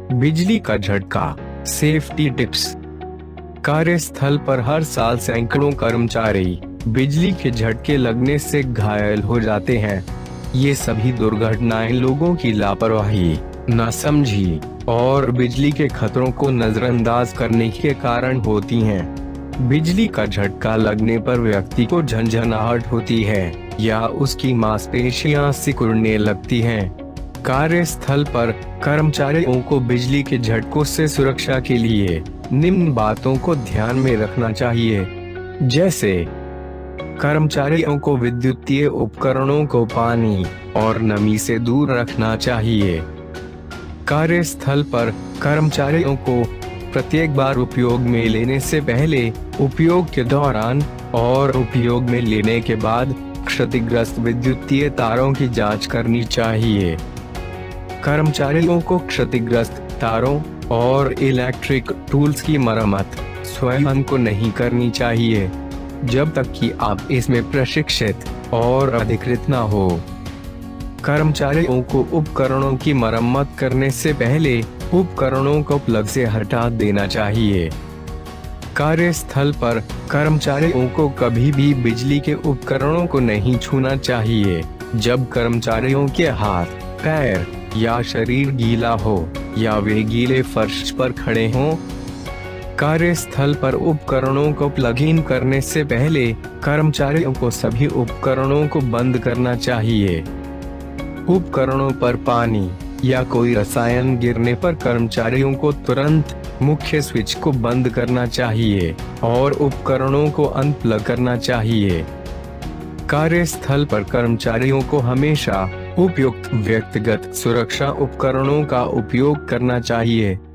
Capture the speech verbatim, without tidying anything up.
बिजली का झटका, सेफ्टी टिप्स। कार्यस्थल पर हर साल सैकड़ों कर्मचारी बिजली के झटके लगने से घायल हो जाते हैं। ये सभी दुर्घटनाएं लोगों की लापरवाही, नासमझी और बिजली के खतरों को नजरअंदाज करने के कारण होती हैं। बिजली का झटका लगने पर व्यक्ति को झंझनाहट होती है या उसकी मांसपेशियां सिकुड़ने लगती हैं। कार्यस्थल पर कर्मचारियों को बिजली के झटकों से सुरक्षा के लिए निम्न बातों को ध्यान में रखना चाहिए, जैसे कर्मचारियों को विद्युतीय उपकरणों को पानी और नमी से दूर रखना चाहिए। कार्यस्थल पर कर्मचारियों को प्रत्येक बार उपयोग में लेने से पहले, उपयोग के दौरान और उपयोग में लेने के बाद क्षतिग्रस्त विद्युतीय तारों की जांच करनी चाहिए। कर्मचारियों को क्षतिग्रस्त तारों और इलेक्ट्रिक टूल्स की मरम्मत स्वयं को नहीं करनी चाहिए, जब तक कि आप इसमें प्रशिक्षित और अधिकृत न हो। कर्मचारियों को उपकरणों की मरम्मत करने से पहले उपकरणों को प्लग से हटा देना चाहिए। कार्यस्थल पर कर्मचारियों को कभी भी बिजली के उपकरणों को नहीं छूना चाहिए जब कर्मचारियों के हाथ, पैर या शरीर गीला हो या वे गीले फर्श पर खड़े हों। कार्यस्थल पर उपकरणों को प्लग इन करने से पहले कर्मचारियों को सभी उपकरणों को बंद करना चाहिए। उपकरणों पर पानी या कोई रसायन गिरने पर कर्मचारियों को तुरंत मुख्य स्विच को बंद करना चाहिए और उपकरणों को अनप्लग करना चाहिए। कार्यस्थल पर कर्मचारियों को हमेशा उपयुक्त व्यक्तिगत सुरक्षा उपकरणों का उपयोग करना चाहिए।